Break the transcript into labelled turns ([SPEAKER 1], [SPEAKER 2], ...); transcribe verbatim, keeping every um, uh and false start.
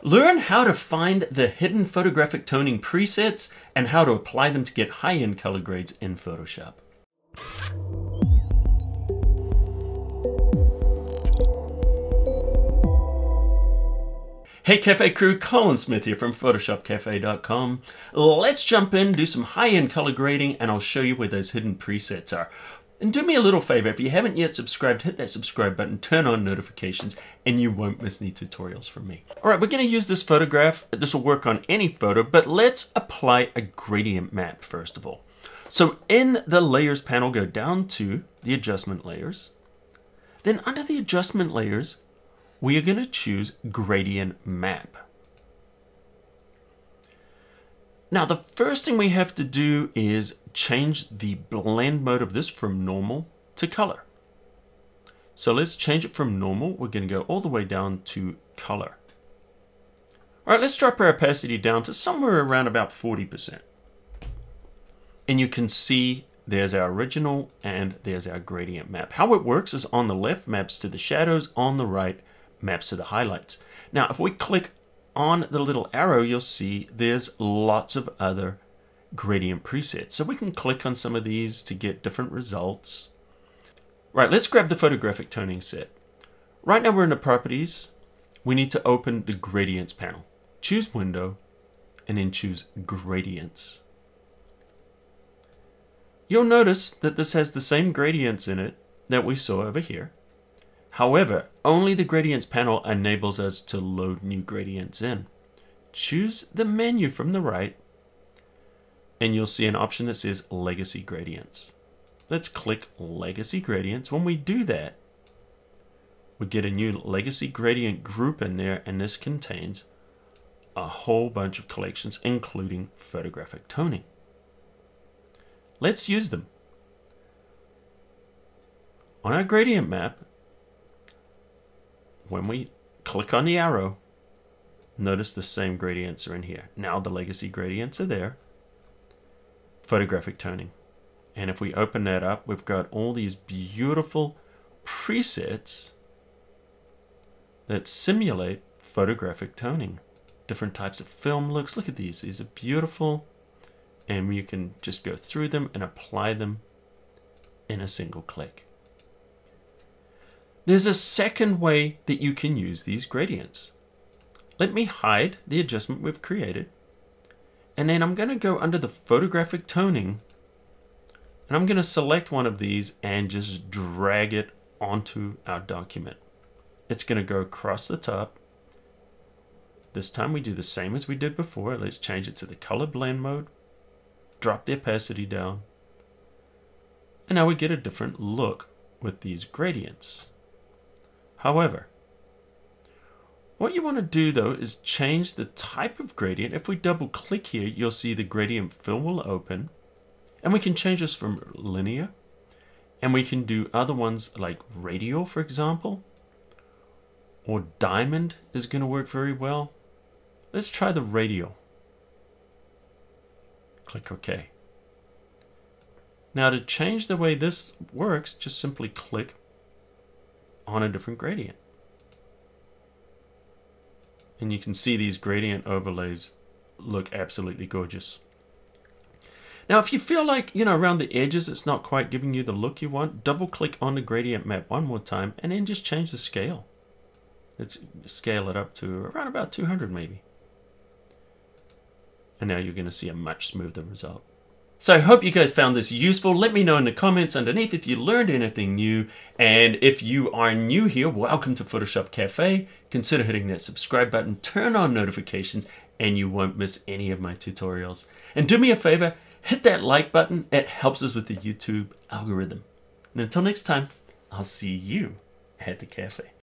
[SPEAKER 1] Learn how to find the hidden photographic toning presets and how to apply them to get high-end color grades in Photoshop. Hey Cafe crew, Colin Smith here from Photoshop Cafe dot com. Let's jump in, do some high-end color grading, and I'll show you where those hidden presets are. And do me a little favor, if you haven't yet subscribed, hit that subscribe button, turn on notifications, and you won't miss any tutorials from me. All right, we're gonna use this photograph. This will work on any photo, but let's apply a gradient map first of all. So in the layers panel, go down to the adjustment layers. Then under the adjustment layers, we are gonna choose gradient map. Now, the first thing we have to do is change the blend mode of this from normal to color. So let's change it from normal. We're going to go all the way down to color. All right, let's drop our opacity down to somewhere around about forty percent. And you can see there's our original and there's our gradient map. How it works is on the left maps to the shadows, on the right maps to the highlights. Now, if we click on the little arrow, you'll see there's lots of other gradient presets. So we can click on some of these to get different results. Right, let's grab the photographic toning set. Right now we're in the properties. We need to open the gradients panel. Choose window and then choose gradients. You'll notice that this has the same gradients in it that we saw over here. However, only the gradients panel enables us to load new gradients in. Choose the menu from the right, and you'll see an option that says Legacy Gradients. Let's click Legacy Gradients. When we do that, we get a new Legacy Gradient group in there, and this contains a whole bunch of collections, including photographic toning. Let's use them. On our gradient map, when we click on the arrow, notice the same gradients are in here. Now the legacy gradients are there. Photographic toning. And if we open that up, we've got all these beautiful presets that simulate photographic toning. Different types of film looks. Look at these. These are beautiful. And you can just go through them and apply them in a single click. There's a second way that you can use these gradients. Let me hide the adjustment we've created. And then I'm going to go under the photographic toning. And I'm going to select one of these and just drag it onto our document. It's going to go across the top. This time we do the same as we did before. Let's change it to the color blend mode. Drop the opacity down. And now we get a different look with these gradients. However, what you want to do though is change the type of gradient. If we double click here, you'll see the gradient fill will open, and we can change this from linear, and we can do other ones like radial, for example, or diamond is going to work very well. Let's try the radial. Click OK. Now to change the way this works, just simply click on a different gradient. And you can see these gradient overlays look absolutely gorgeous. Now if you feel like, you know, around the edges it's not quite giving you the look you want, double click on the gradient map one more time and then just change the scale. Let's scale it up to around about two hundred maybe. And now you're going to see a much smoother result. So I hope you guys found this useful. Let me know in the comments underneath if you learned anything new. And if you are new here, welcome to Photoshop Cafe. Consider hitting that subscribe button, turn on notifications, and you won't miss any of my tutorials. And do me a favor, hit that like button. It helps us with the YouTube algorithm. And until next time, I'll see you at the cafe.